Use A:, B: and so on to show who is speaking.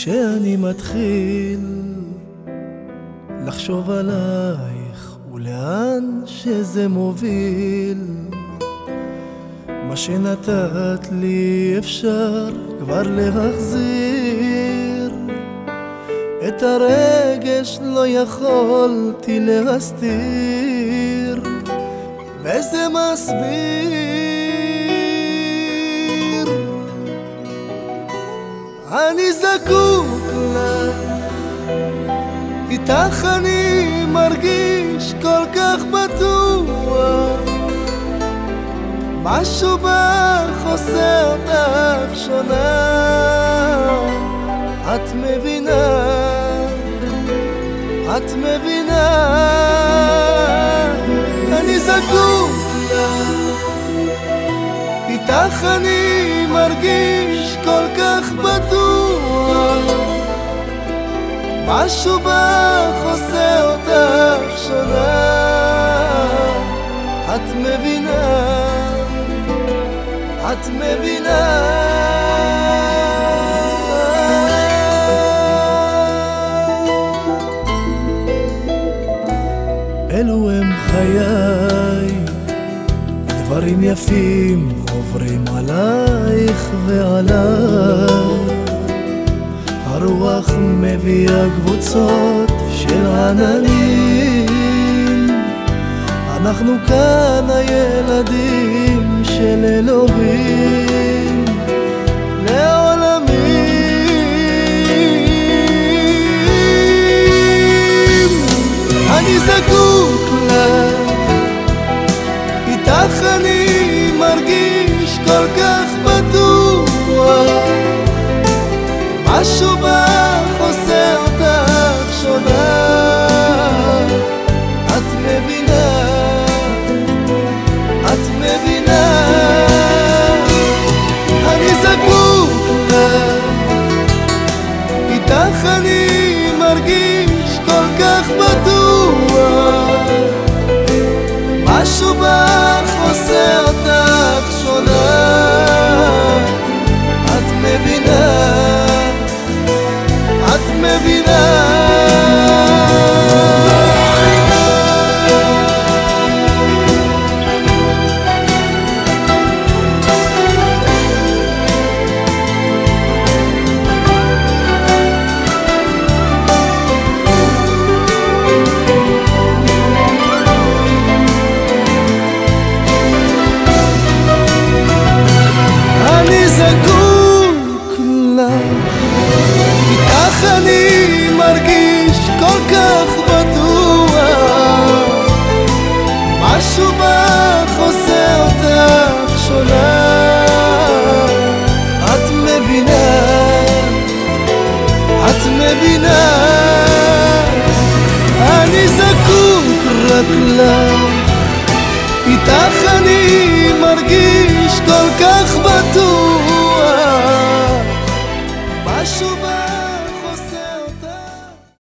A: כשאני מתחיל לחשוב עלייך ולאן שזה מוביל, מה שנתת לי אפשר כבר להחזיר, את הרגש לא יכולתי להסתיר, וזה מסביר. אני זקוק לך, איתך אני מרגיש כל כך בטוח, משהו בך עושה אותך שונה. את מבינה, את מבינה, אני זקוק לך, איתך אני מרגיש כל כך בטוח, משהו בך עושה אותך שונה. את מבינה, את מבינה, אלו הם חיי, דברים יפים עוברים עלייך ועליי, הרוח מביאה קבוצות של עננים, אנחנו כאן הילדים של אלוהים לעולמים. אני זקוק לך, איתך אני מרגיש כל כך בטוח, משהו בך עושה אותך שונה. את מבינה, את מבינה, אני זקוק לך, איתך אני מרגיש כל כך בטוח, משהו בך עושה אותך שונה. את מבינה, את מבינה, אני מרגיש כל כך בטוח, משהו בך עושה אותך שונה. את מבינה, את מבינה, אני זקוק רק לך, איתך אני מרגיש כל כך